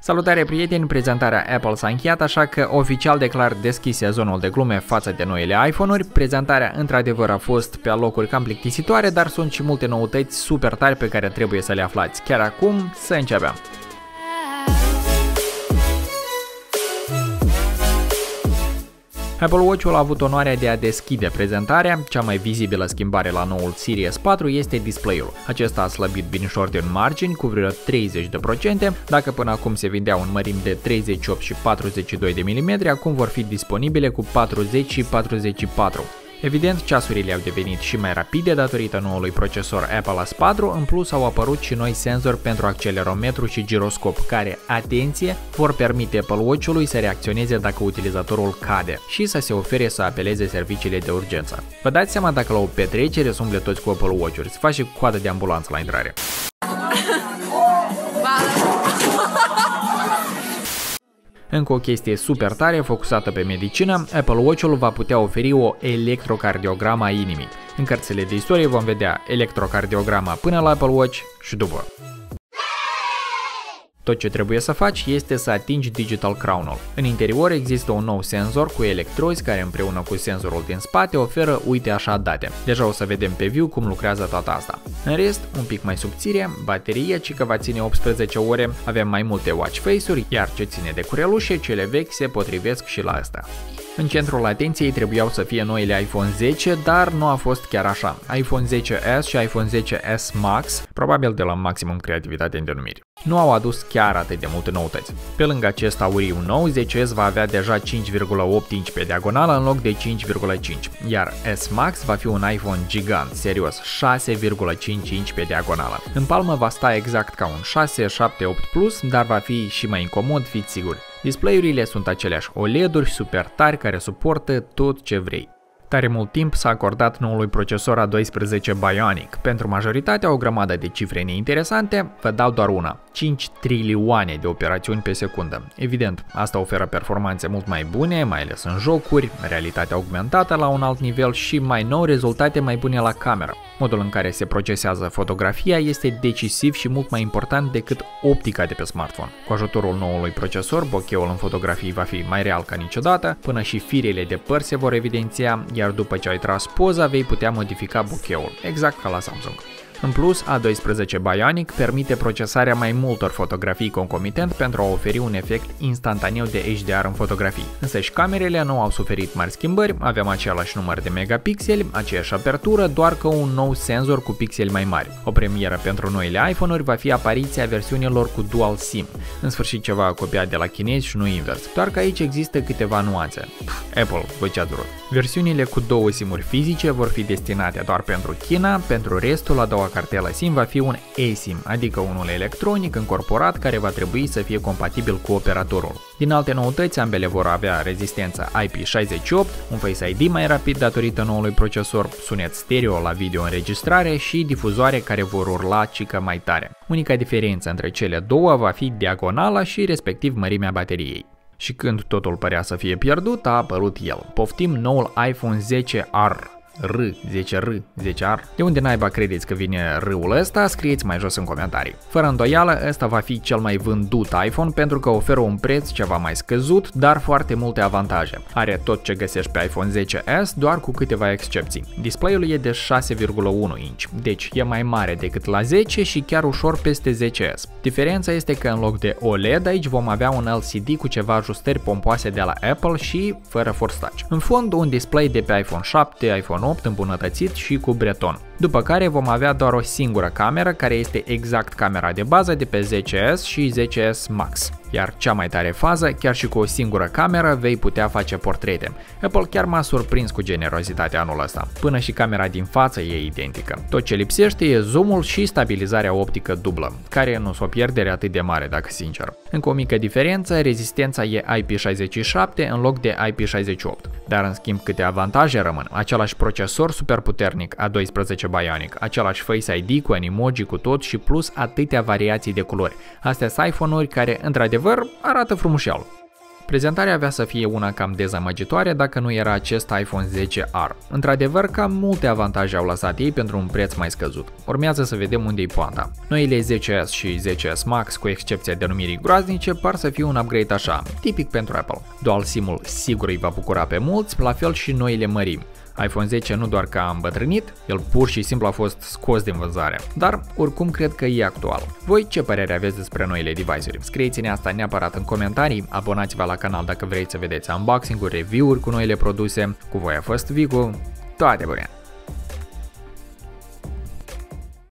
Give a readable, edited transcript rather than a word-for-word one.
Salutare prieteni, prezentarea Apple s-a încheiat, așa că oficial declar deschis sezonul de glume față de noile iPhone-uri. Prezentarea într-adevăr a fost pe locuri cam plictisitoare, dar sunt și multe noutăți super tari pe care trebuie să le aflați. Chiar acum, să începem! Apple Watch-ul a avut onoarea de a deschide prezentarea. Cea mai vizibilă schimbare la noul Series 4 este display-ul. Acesta a slăbit binișor din margini cu vreo 30%, dacă până acum se vindeau în mărimi de 38 și 42 de mm, acum vor fi disponibile cu 40 și 44. Evident, ceasurile au devenit și mai rapide datorită noului procesor Apple A4, în plus au apărut și noi senzori pentru accelerometru și giroscop, care, atenție, vor permite Apple Watch-ului să reacționeze dacă utilizatorul cade și să se ofere să apeleze serviciile de urgență. Vă dați seama dacă la o petrecere se umble toți cu Apple Watch-uri, se face coadă de ambulanță la intrare. Încă o chestie super tare focusată pe medicină, Apple Watch-ul va putea oferi o electrocardiogramă a inimii. În cărțile de istorie vom vedea electrocardiograma până la Apple Watch și după. Tot ce trebuie să faci este să atingi Digital Crown-ul. În interior există un nou senzor cu electrozi care împreună cu senzorul din spate oferă uite așa date. Deja o să vedem pe viu cum lucrează toată asta. În rest, un pic mai subțire, baterie, ci că va ține 18 ore, avem mai multe watch face-uri, iar ce ține de curelușe, cele vechi se potrivesc și la asta. În centrul atenției trebuiau să fie noile iPhone 10, dar nu a fost chiar așa. iPhone 10s și iPhone 10s Max, probabil de la maximum creativitate în denumiri, nu au adus chiar atât de multe noutăți. Pe lângă acest auriu nou, 10s va avea deja 5,8 inch pe diagonală în loc de 5,5, iar S Max va fi un iPhone gigant, serios, 6,5 inch pe diagonală. În palmă va sta exact ca un 6, 7, 8 Plus, dar va fi și mai incomod, fiți siguri. Display-urile sunt aceleași OLED-uri super tari care suportă tot ce vrei. Tare mult timp s-a acordat noului procesor A12 Bionic. Pentru majoritatea o grămadă de cifre neinteresante, vă dau doar una. 5 trilioane de operațiuni pe secundă. Evident, asta oferă performanțe mult mai bune, mai ales în jocuri, realitatea augmentată la un alt nivel și mai nou rezultate mai bune la cameră. Modul în care se procesează fotografia este decisiv și mult mai important decât optica de pe smartphone. Cu ajutorul noului procesor, bokeh-ul în fotografii va fi mai real ca niciodată, până și firele de păr se vor evidenția, iar după ce ai tras poza vei putea modifica bokeh-ul, exact ca la Samsung. În plus, A12 Bionic permite procesarea mai multor fotografii concomitent pentru a oferi un efect instantaneu de HDR în fotografii. Însă și camerele nu au suferit mari schimbări, avem același număr de megapixeli, aceeași apertură, doar că un nou senzor cu pixeli mai mari. O premieră pentru noile iPhone-uri va fi apariția versiunilor cu Dual SIM. În sfârșit ceva copiat de la chinezi și nu invers, doar că aici există câteva nuanțe. Apple, vă ce-ați vrut. Versiunile cu două SIM-uri fizice vor fi destinate doar pentru China, pentru restul a doua cartelă SIM va fi un eSIM, adică unul electronic încorporat care va trebui să fie compatibil cu operatorul. Din alte noutăți, ambele vor avea rezistență IP68, un Face ID mai rapid datorită noului procesor, sunet stereo la video înregistrare și difuzoare care vor urla cică mai tare. Unica diferență între cele două va fi diagonala și respectiv mărimea bateriei. Și când totul părea să fie pierdut, a apărut el. Poftim noul iPhone 10R. 10R, 10R. De unde naiba credeți că vine râul ăsta? Scrieți mai jos în comentarii. Fără îndoială, ăsta va fi cel mai vândut iPhone pentru că oferă un preț ceva mai scăzut, dar foarte multe avantaje. Are tot ce găsești pe iPhone 10s, doar cu câteva excepții. Display-ul e de 6,1 inch, deci e mai mare decât la 10 și chiar ușor peste 10s. Diferența este că în loc de OLED aici vom avea un LCD cu ceva ajustări pompoase de la Apple și fără Force Touch. În fond, un display de pe iPhone 7, iPhone 8 îmbunătățit și cu breton. După care vom avea doar o singură cameră care este exact camera de bază de pe 10s și 10s Max. Iar cea mai tare fază, chiar și cu o singură cameră vei putea face portrete. Apple chiar m-a surprins cu generozitatea anul ăsta. Până și camera din față e identică. Tot ce lipsește e zoom-ul și stabilizarea optică dublă, care nu s-o pierdere atât de mare dacă sincer. Încă o mică diferență, rezistența e IP67 în loc de IP68. Dar în schimb câte avantaje rămân. Același procesor super puternic A12 Bionic, același Face ID cu animoji cu tot și plus atâtea variații de culori. Astea sunt iPhone-uri care într-adevăr arată frumușeal. Prezentarea avea să fie una cam dezamăgitoare dacă nu era acest iPhone 10R. Într-adevăr, cam multe avantaje au lăsat ei pentru un preț mai scăzut. Urmează să vedem unde-i poanta. Noile 10S și 10S Max, cu excepția denumirii groaznice, par să fie un upgrade așa, tipic pentru Apple. Dual SIM-ul sigur îi va bucura pe mulți, la fel și noile mărimi. iPhone 10 nu doar că a îmbătrânit, el pur și simplu a fost scos din vânzare, dar oricum cred că e actual. Voi ce părere aveți despre noile device-uri? Scrieți-ne asta neapărat în comentarii, abonați-vă la canal dacă vreți să vedeți unboxing-uri, review-uri cu noile produse. Cu voi a fost Vicu, toate bune!